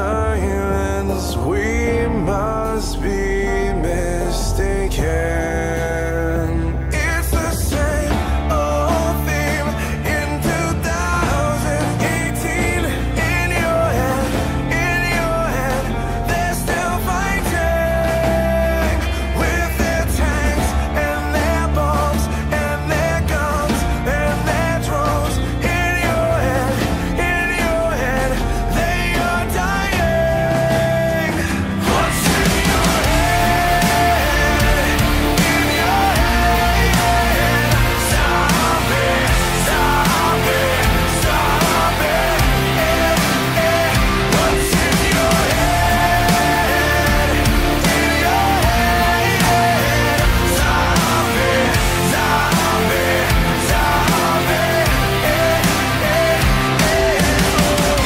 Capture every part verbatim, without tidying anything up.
silence, we must be mistaken. It's the same old theme in two thousand eighteen. In your head, in your head, they're still fighting with their tanks and their bombs and their guns and their drones. In your head, in your head, they are dying. What's in your head? In your head, stop it, stop it, stop it. Eh, eh. What's in your head? In your head, stop it, stop it, stop it. Eh, eh, eh, oh.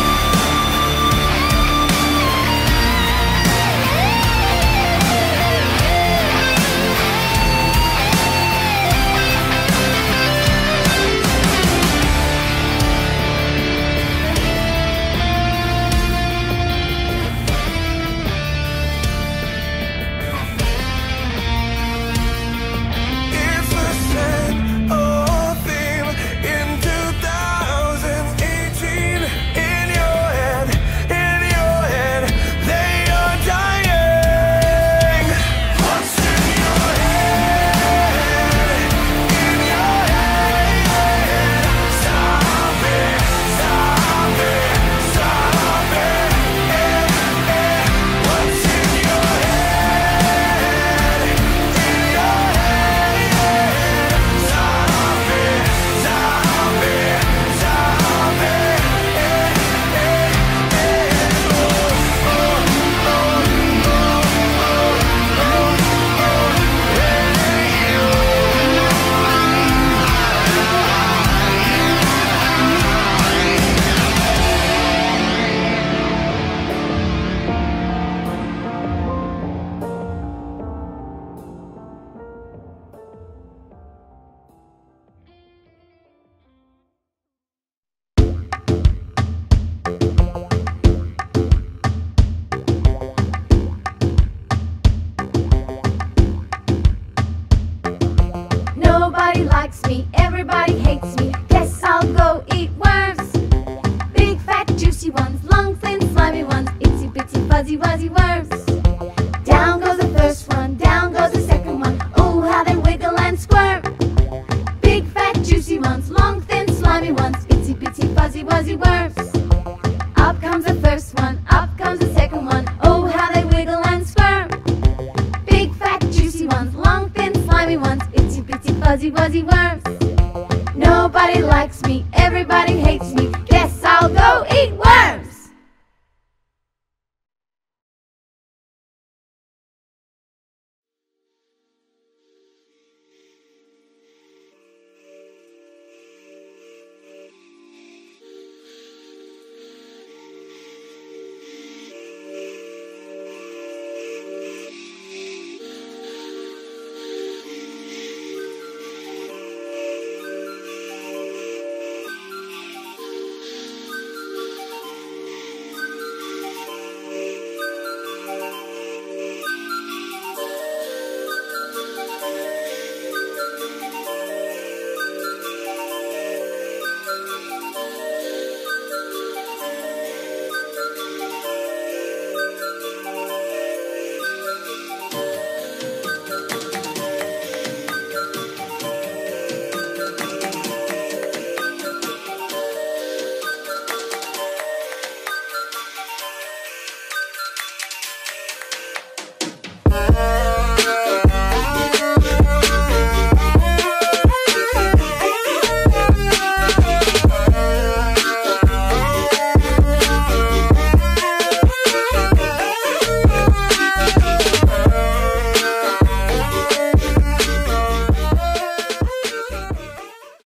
It's the same old theme in two thousand eighteen. In your head, in your head, they are dying. What's in your head? In your head, stop it, stop it, stop it. Eh, eh. What's in your head? In your head, stop it, stop it, stop it. Eh, eh, eh, oh, oh, oh, Nobody likes me, everybody hates me. Guess I'll go eat worms. Big fat juicy ones, long thin slimy ones, itsy bitsy fuzzy wuzzy worms.